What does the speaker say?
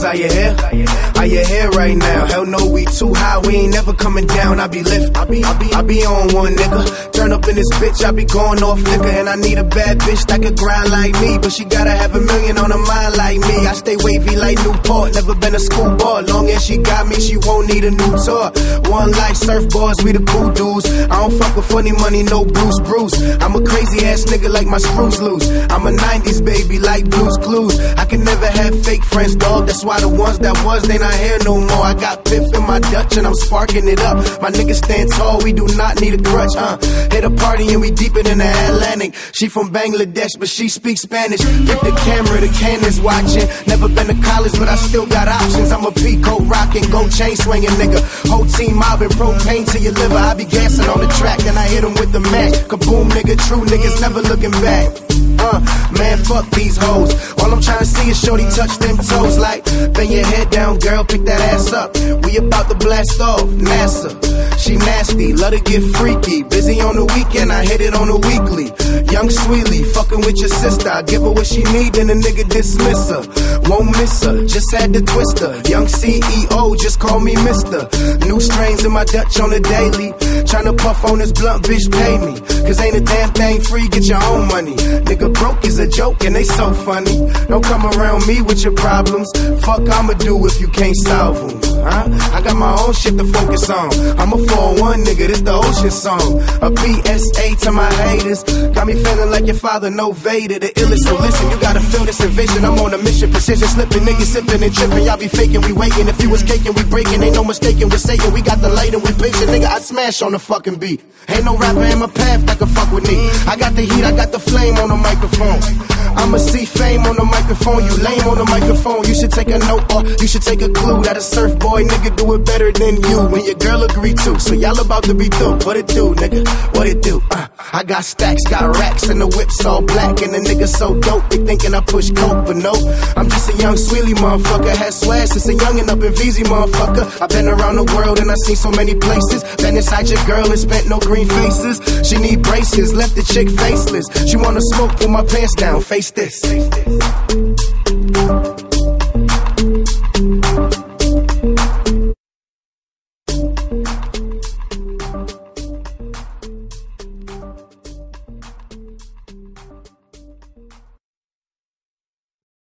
are you here? Are you here right now? Hell no, we too high, we ain't never coming down. I be lift, I be on one, nigga. Turn up in this bitch, I be going off liquor. And I need a bad bitch that could grind like me, but she gotta have $1 million on her mind like me. I stay wavy like Newport, never been a schoolboy. Long as she got me, she won't need a new tour. One life, surfboards, we the cool dudes. I don't fuck with funny money, no Bruce. I'm a crazy ass nigga like my screws loose. I'm a 90s baby like Blue's Clues. I can never have fake friends, dog. That's why the ones that was, they not here no more. I got Piff in my Dutch and I'm sparking it up. My niggas stand tall, we do not need a crutch, Hit a party and we deeper than the Atlantic. She from Bangladesh, but she speaks Spanish. Get the camera, the cannons watching. Never been to college, but I still got options. I'm a peacoat rocking, gold chain swinging, nigga. Whole team mobbing, propane to your liver. I be gassing on the track, and I hit them with the match. Kaboom, nigga, true niggas never looking back. Man, fuck these hoes. All I'm trying to see is shorty touch them toes. Like, bend your head down, girl, pick that ass up. We about to blast off, NASA. She nasty, love to get freaky. Busy on the weekend, I hit it on the weekly. Young Sweelie, fucking with your sister. I give her what she need, then the nigga dismiss her. Won't miss her, just had to twist her. Young CEO, just call me mister. New strains in my Dutch on the daily. Tryna puff on this blunt, bitch, pay me. Cause ain't a damn thing free, get your own money. Nigga broke is a joke and they so funny. Don't come around me with your problems. Fuck I'ma do if you can't solve them, I got my own shit to focus on. I'm a 401 nigga, this the ocean song. A PSA to my haters. Got me feeling like your father, no Vader. The illest, so listen, you gotta feel this envision. I'm on a mission, precision slipping, niggas sipping and tripping. Y'all be faking, we waiting. If you was caking, we breaking. Ain't no mistaking, we're saying we got the light and we patient. Nigga, I smash on the fucking beat. Ain't no rapper in my path that can fuck with me. I got the heat, I got the flame on the microphone. I'ma see fame on the microphone. You lame on the microphone. You should take a note or you should take a clue that a surf boy nigga do it better than you. When your girl agree to. So y'all about to be through. What it do, nigga? What it do? I got stacks, got racks, and the whip's all black. And the nigga so dope, they thinking I push coke, but no. I'm just a young Sweelie motherfucker. Had swag since a youngin' up in VZ motherfucker. I've been around the world and I seen so many places. Been inside your girl and spent no green faces. She need braces, left the chick faceless. She wanna smoke, pull my pants down, face this.